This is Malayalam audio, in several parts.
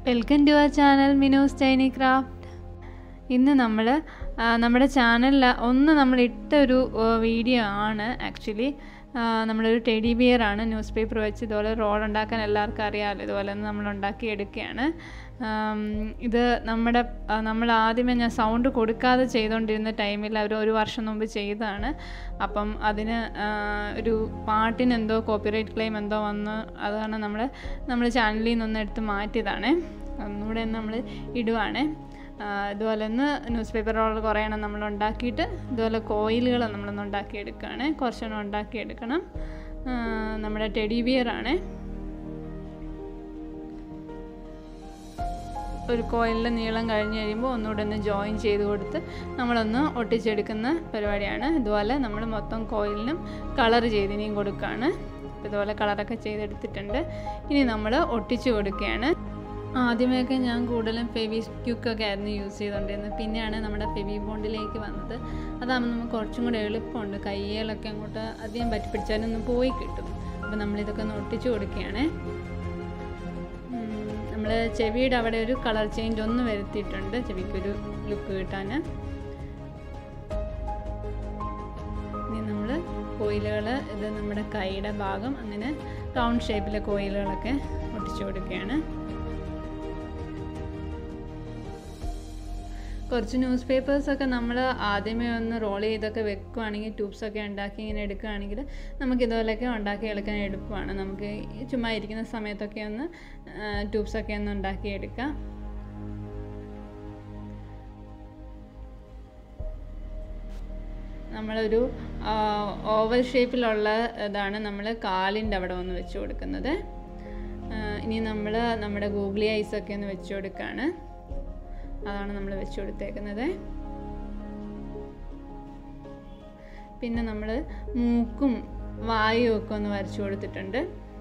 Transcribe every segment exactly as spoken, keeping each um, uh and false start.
Welcome to our channel Minu's Tiny Craft. ഇന്ന് നമ്മൾ നമ്മുടെ ചാനലിൽ ഒന്ന് നമ്മൾ ഇട്ട ഒരു വീഡിയോ ആണ് ആക്ച്വലി നമ്മളൊരു ടെഡി ബിയർ ആണ് ന്യൂസ് പേപ്പർ വെച്ച് ഇതുപോലെ റോൾ ഉണ്ടാക്കാൻ എല്ലാവർക്കും അറിയാമല്ലോ ഇതുപോലെ നമ്മൾ ഉണ്ടാക്കി എടുക്കുകയാണ് ഇത് നമ്മുടെ നമ്മൾ ആദ്യമേ ഞാൻ സൗണ്ട് കൊടുക്കാതെ ചെയ്തുകൊണ്ടിരുന്ന ടൈമിൽ അവർ ഒരു വർഷം മുമ്പ് ചെയ്തതാണ് അപ്പം അതിന് ഒരു പാട്ടിന് എന്തോ കോപ്പിറൈറ്റ് ക്ലെയിം എന്തോ വന്ന് അതാണ് നമ്മൾ നമ്മൾ ചാനലിൽ നിന്നൊന്ന് എടുത്ത് മാറ്റിയതാണ് ഒന്നുകൂടെ നമ്മൾ ഇടുവാണ് ഇതുപോലെ ഒന്ന് ന്യൂസ് പേപ്പർ റോൾ കുറേ എണ്ണം നമ്മൾ ഉണ്ടാക്കിയിട്ട് ഇതുപോലെ കോയിലുകൾ നമ്മളൊന്ന് ഉണ്ടാക്കിയെടുക്കുകയാണ് കുറച്ചെണ്ണം ഉണ്ടാക്കിയെടുക്കണം നമ്മുടെ ടെഡി ബിയർ ആണ് ഒരു കോയിലിൻ്റെ നീളം കഴിഞ്ഞ് കഴിയുമ്പോൾ ഒന്നുകൂടെ ഒന്ന് ജോയിൻ ചെയ്ത് കൊടുത്ത് നമ്മളൊന്ന് ഒട്ടിച്ചെടുക്കുന്ന പരിപാടിയാണ് ഇതുപോലെ നമ്മൾ മൊത്തം കോയിലിനും കളർ ചെയ്ത് ഇനിയും കൊടുക്കുകയാണ് ഇതുപോലെ കളറൊക്കെ ചെയ്തെടുത്തിട്ടുണ്ട് ഇനി നമ്മൾ ഒട്ടിച്ച് കൊടുക്കുകയാണ് ആദ്യമൊക്കെ ഞാൻ കൂടുതലും ഫെവി ക്യുക്കൊക്കെ ആയിരുന്നു യൂസ് ചെയ്തുകൊണ്ടിരുന്നത് പിന്നെയാണ് നമ്മുടെ ഫെവി ബോണ്ടിലേക്ക് വന്നത് അതാകുമ്പോൾ നമുക്ക് കുറച്ചും കൂടെ എളുപ്പമുണ്ട് കയ്യിലൊക്കെ അങ്ങോട്ട് അധികം പറ്റി പിടിച്ചാലൊന്ന് പോയി കിട്ടും അപ്പോൾ നമ്മളിതൊക്കെ ഒന്ന് ഒട്ടിച്ച് കൊടുക്കുകയാണ് നമ്മൾ ചെവിയുടെ അവിടെ ഒരു കളർ ചേഞ്ച് ഒന്ന് വരുത്തിയിട്ടുണ്ട് ചെവിക്കൊരു ലുക്ക് കിട്ടാൻ ഇനി നമ്മൾ കോയിലുകൾ ഇത് നമ്മുടെ കൈയുടെ ഭാഗം അങ്ങനെ റൗണ്ട് ഷേപ്പിലെ കോയിലുകളൊക്കെ ഒട്ടിച്ച് കൊടുക്കുകയാണ് കുറച്ച് ന്യൂസ് പേപ്പേഴ്സൊക്കെ നമ്മൾ ആദ്യമേ ഒന്ന് റോൾ ചെയ്തൊക്കെ വെക്കുകയാണെങ്കിൽ ട്യൂബ്സൊക്കെ ഉണ്ടാക്കി ഇങ്ങനെ എടുക്കുകയാണെങ്കിൽ നമുക്ക് ഇതുപോലെയൊക്കെ ഉണ്ടാക്കി എടുക്കാൻ എളുപ്പമാണ് നമുക്ക് ചുമ്മാ ഇരിക്കുന്ന സമയത്തൊക്കെ ഒന്ന് ട്യൂബ്സൊക്കെ ഒന്ന് ഉണ്ടാക്കിയെടുക്കാം നമ്മളൊരു ഓവൽ ഷേപ്പിലുള്ള ഇതാണ് നമ്മൾ കാലിൻ്റെ അവിടെ ഒന്ന് വെച്ച് കൊടുക്കുന്നത് ഇനി നമ്മൾ നമ്മുടെ ഗൂഗ്ലി ഐസൊക്കെ ഒന്ന് വെച്ച് കൊടുക്കുകയാണ് അതാണ് നമ്മൾ വെച്ച് കൊടുത്തേക്കുന്നത് പിന്നെ നമ്മൾ മൂക്കും വായും ഒക്കെ ഒന്ന് വരച്ചു കൊടുത്തിട്ടുണ്ട്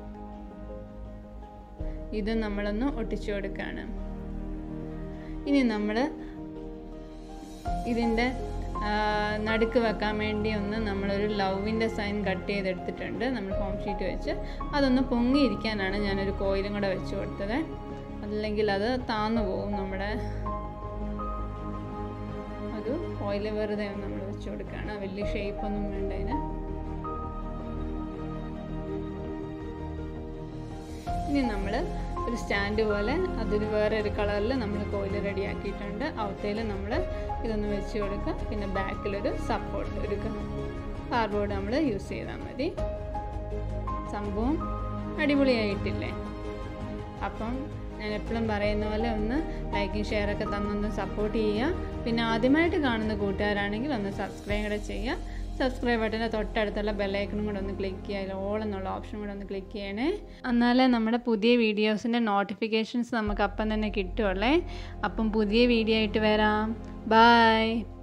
ഇത് നമ്മളൊന്ന് ഒട്ടിച്ചു കൊടുക്കുകയാണ് ഇനി നമ്മൾ ഇതിൻ്റെ നടുക്ക് വെക്കാൻ വേണ്ടി ഒന്ന് നമ്മളൊരു ലവിൻ്റെ സൈൻ കട്ട് ചെയ്തെടുത്തിട്ടുണ്ട് നമ്മൾ ഫോം ഷീറ്റ് വെച്ച് അതൊന്ന് പൊങ്ങിയിരിക്കാനാണ് ഞാനൊരു കോയിലും കൂടെ വെച്ച് കൊടുത്തത് അല്ലെങ്കിൽ അത് താന്നു പോകും നമ്മുടെ ഒരു ഓയിൽ വെറുതെ നമ്മൾ വെച്ച് കൊടുക്കുകയാണ് വലിയ ഷേപ്പൊന്നും വേണ്ട അതിന് ഇനി നമ്മൾ ഒരു സ്റ്റാൻഡ് പോലെ അതൊരു വേറെ ഒരു കളറിൽ നമ്മൾ കോയിൽ റെഡിയാക്കിയിട്ടുണ്ട് ഔട്ടയിൽ നമ്മൾ ഇതൊന്ന് വെച്ച് കൊടുക്കുക പിന്നെ ബാക്കിലൊരു സപ്പോർട്ട് ഒരു കാർഡ്ബോർഡ് നമ്മൾ യൂസ് ചെയ്താൽ മതി സംഭവം അടിപൊളിയായിട്ടില്ലേ അപ്പം ഞാൻ എപ്പോഴും പറയുന്ന പോലെ ഒന്ന് ലൈക്കും ഷെയറൊക്കെ തന്നൊന്ന് സപ്പോർട്ട് ചെയ്യുക പിന്നെ ആദ്യമായിട്ട് കാണുന്ന കൂട്ടുകാരാണെങ്കിൽ ഒന്ന് സബ്സ്ക്രൈബ് കൂടെ ചെയ്യുക സബ്സ്ക്രൈബ് ബട്ടൻ്റെ തൊട്ടടുത്തുള്ള ബെല്ലൈക്കണും കൂടെ ഒന്ന് ക്ലിക്ക് ചെയ്യുക അതിൽ ഓൾ എന്നുള്ള ഓപ്ഷൻ കൂടെ ഒന്ന് ക്ലിക്ക് ചെയ്യണേ എന്നാലേ നമ്മുടെ പുതിയ വീഡിയോസിൻ്റെ നോട്ടിഫിക്കേഷൻസ് നമുക്ക് അപ്പം തന്നെ കിട്ടുള്ളേ അപ്പം പുതിയ വീഡിയോ ആയിട്ട് വരാം ബൈ